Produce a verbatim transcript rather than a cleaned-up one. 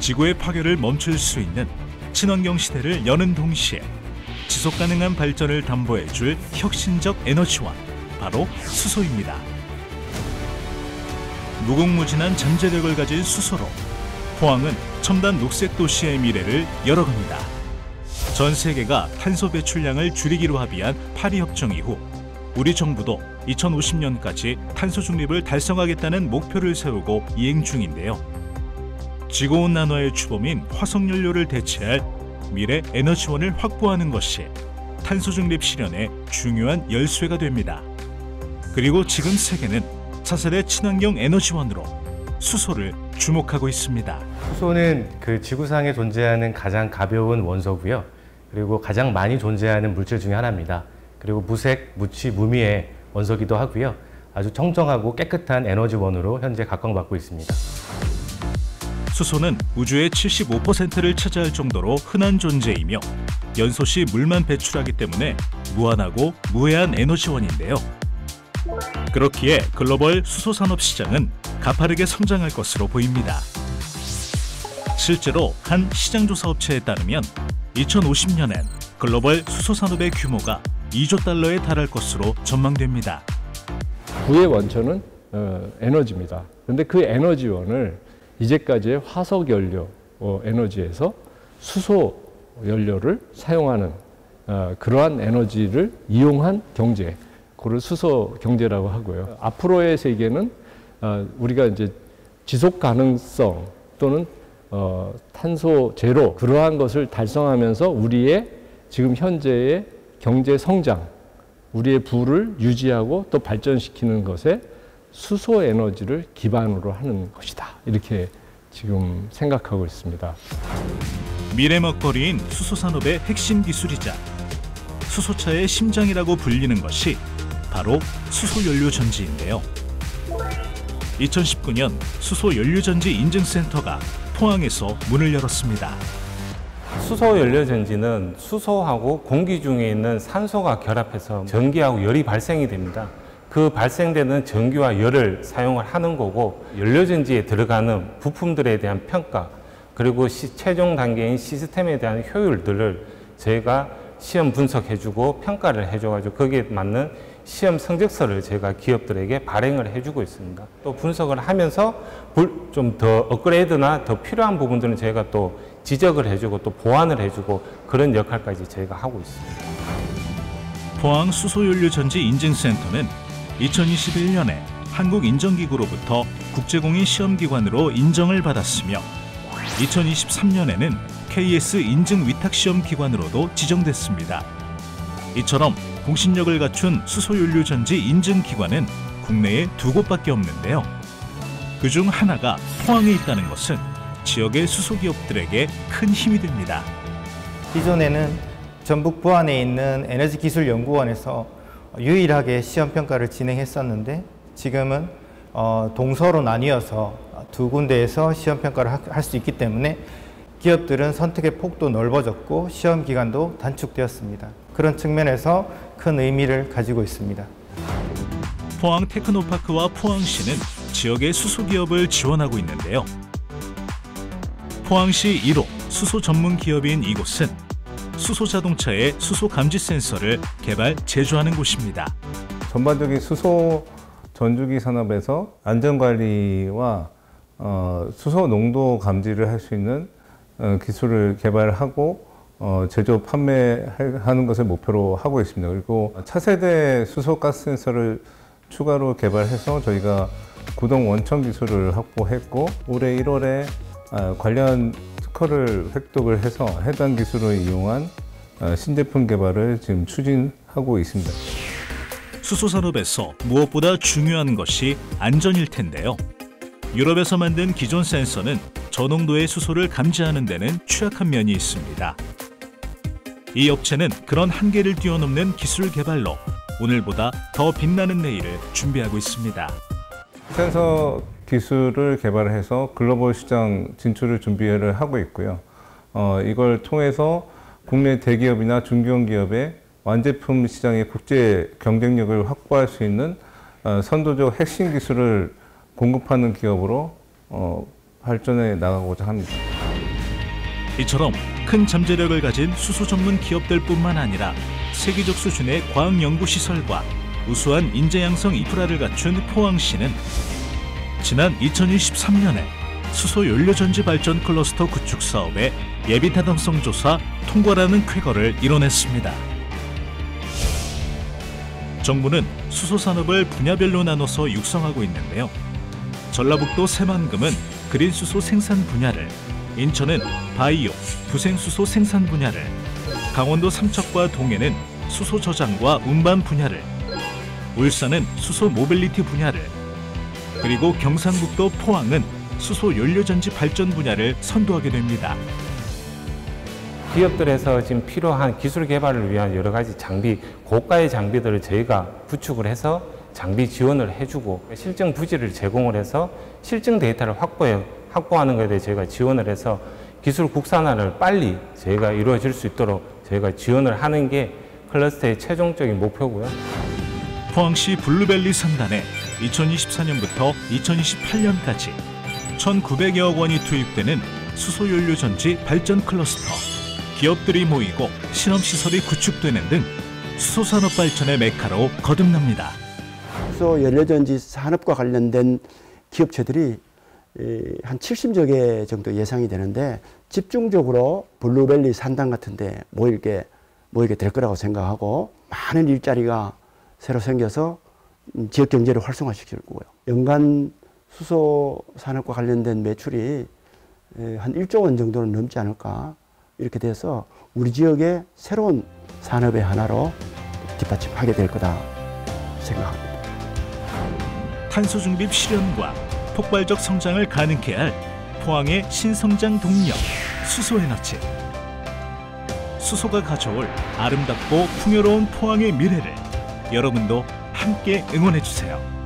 지구의 파괴를 멈출 수 있는 친환경 시대를 여는 동시에 지속가능한 발전을 담보해줄 혁신적 에너지원, 바로 수소입니다. 무궁무진한 잠재력을 가진 수소로 포항은 첨단 녹색 도시의 미래를 열어갑니다. 전 세계가 탄소 배출량을 줄이기로 합의한 파리 협정 이후 우리 정부도 이천오십 년까지 탄소 중립을 달성하겠다는 목표를 세우고 이행 중인데요. 지구온난화의 주범인 화석연료를 대체할 미래 에너지원을 확보하는 것이 탄소 중립 실현의 중요한 열쇠가 됩니다. 그리고 지금 세계는 차세대 친환경 에너지원으로 수소를 주목하고 있습니다. 수소는 그 지구상에 존재하는 가장 가벼운 원소고요. 그리고 가장 많이 존재하는 물질 중에 하나입니다. 그리고 무색, 무취, 무미의 원소기도 하고요. 아주 청정하고 깨끗한 에너지원으로 현재 각광받고 있습니다. 수소는 우주의 칠십오 퍼센트를 차지할 정도로 흔한 존재이며 연소시 물만 배출하기 때문에 무한하고 무해한 에너지원인데요. 그렇기에 글로벌 수소 산업 시장은 가파르게 성장할 것으로 보입니다. 실제로 한 시장조사 업체에 따르면 이천오십 년엔 글로벌 수소 산업의 규모가 이조 달러에 달할 것으로 전망됩니다. 구의 원천은 어, 에너지입니다. 그런데 그 에너지원을 이제까지의 화석연료 어, 에너지에서 수소 연료를 사용하는 어, 그러한 에너지를 이용한 경제, 그걸 수소 경제라고 하고요. 앞으로의 세계는 어, 우리가 이제 지속 가능성 또는 어, 탄소 제로, 그러한 것을 달성하면서 우리의 지금 현재의 경제 성장, 우리의 부를 유지하고 또 발전시키는 것에 수소 에너지를 기반으로 하는 것이다. 이렇게 지금 생각하고 있습니다. 미래 먹거리인 수소 산업의 핵심 기술이자 수소차의 심장이라고 불리는 것이 바로 수소연료 전지인데요. 이천십구 년 수소연료전지 인증센터가 포항에서 문을 열었습니다. 수소연료전지는 수소하고 공기 중에 있는 산소가 결합해서 전기하고 열이 발생이 됩니다. 그 발생되는 전기와 열을 사용을 하는 거고, 연료전지에 들어가는 부품들에 대한 평가, 그리고 시, 최종 단계인 시스템에 대한 효율들을 저희가 시험 분석해주고 평가를 해줘가지고 거기에 맞는 시험 성적서를 제가 기업들에게 발행을 해주고 있습니다. 또 분석을 하면서 좀 더 업그레이드나 더 필요한 부분들은 저희가 또 지적을 해주고 또 보완을 해주고 그런 역할까지 저희가 하고 있습니다. 포항 수소연료전지 인증센터는 이천이십일 년에 한국인정기구로부터 국제공인 시험기관으로 인정을 받았으며 이천이십삼 년에는 케이에스 인증 위탁시험기관으로도 지정됐습니다. 이처럼 공신력을 갖춘 수소연료전지 인증기관은 국내에 두 곳밖에 없는데요. 그중 하나가 포항에 있다는 것은 지역의 수소기업들에게 큰 힘이 됩니다. 기존에는 전북 부안에 있는 에너지기술연구원에서 유일하게 시험평가를 진행했었는데 지금은 동서로 나뉘어서 두 군데에서 시험평가를 할 수 있기 때문에 기업들은 선택의 폭도 넓어졌고 시험기간도 단축되었습니다. 그런 측면에서 큰 의미를 가지고 있습니다. 포항 테크노파크와 포항시는 지역의 수소기업을 지원하고 있는데요. 포항시 일 호 수소 전문 기업인 이곳은 수소자동차의 수소 감지 센서를 개발, 제조하는 곳입니다. 전반적인 수소 전주기 산업에서 안전관리와 어, 수소 농도 감지를 할 수 있는 어, 기술을 개발하고 어, 제조 판매하는 것을 목표로 하고 있습니다. 그리고 차세대 수소가스 센서를 추가로 개발해서 저희가 구동 원천 기술을 확보했고 올해 일월에 어, 관련 특허를 획득을 해서 해당 기술을 이용한 어, 신제품 개발을 지금 추진하고 있습니다. 수소 산업에서 무엇보다 중요한 것이 안전일 텐데요. 유럽에서 만든 기존 센서는 저농도의 수소를 감지하는 데는 취약한 면이 있습니다. 이 업체는 그런 한계를 뛰어넘는 기술 개발로 오늘보다 더 빛나는 내일을 준비하고 있습니다. 센서 기술을 개발해서 글로벌 시장 진출을 준비를 하고 있고요. 어, 이걸 통해서 국내 대기업이나 중견기업의 완제품 시장의 국제 경쟁력을 확보할 수 있는 어, 선도적 핵심 기술을 공급하는 기업으로 어, 발전해 나가고자 합니다. 이처럼 큰 잠재력을 가진 수소 전문 기업들뿐만 아니라 세계적 수준의 과학 연구 시설과 우수한 인재 양성 인프라를 갖춘 포항시는 지난 이천이십삼 년에 수소 연료전지 발전 클러스터 구축 사업의 예비 타당성 조사 통과라는 쾌거를 이뤄냈습니다. 정부는 수소 산업을 분야별로 나눠서 육성하고 있는데요. 전라북도 새만금은 그린 수소 생산 분야를, 인천은 바이오, 부생수소 생산 분야를, 강원도 삼척과 동해는 수소 저장과 운반 분야를, 울산은 수소 모빌리티 분야를, 그리고 경상북도 포항은 수소 연료전지 발전 분야를 선도하게 됩니다. 기업들에서 지금 필요한 기술 개발을 위한 여러 가지 장비, 고가의 장비들을 저희가 구축을 해서 장비 지원을 해주고 실증 부지를 제공을 해서 실증 데이터를 확보해, 확보하는 것에 대해 저희가 지원을 해서 기술 국산화를 빨리 저희가 이루어질 수 있도록 저희가 지원을 하는 게 클러스터의 최종적인 목표고요. 포항시 블루벨리 삼단에 이천이십사 년부터 이천이십팔 년까지 천구백여억 원이 투입되는 수소연료전지 발전 클러스터, 기업들이 모이고 실험시설이 구축되는 등 수소산업 발전의 메카로 거듭납니다. 수소 연료전지 산업과 관련된 기업체들이 한 칠십여 개 정도 예상이 되는데 집중적으로 블루벨리 산단 같은 데 모이게, 모이게 될 거라고 생각하고 많은 일자리가 새로 생겨서 지역 경제를 활성화시킬 거고요. 연간 수소 산업과 관련된 매출이 한 일조 원 정도는 넘지 않을까 이렇게 돼서 우리 지역의 새로운 산업의 하나로 뒷받침하게 될 거다 생각합니다. 탄소 중립 실현과 폭발적 성장을 가능케 할 포항의 신성장 동력, 수소에너지. 수소가 가져올 아름답고 풍요로운 포항의 미래를 여러분도 함께 응원해 주세요.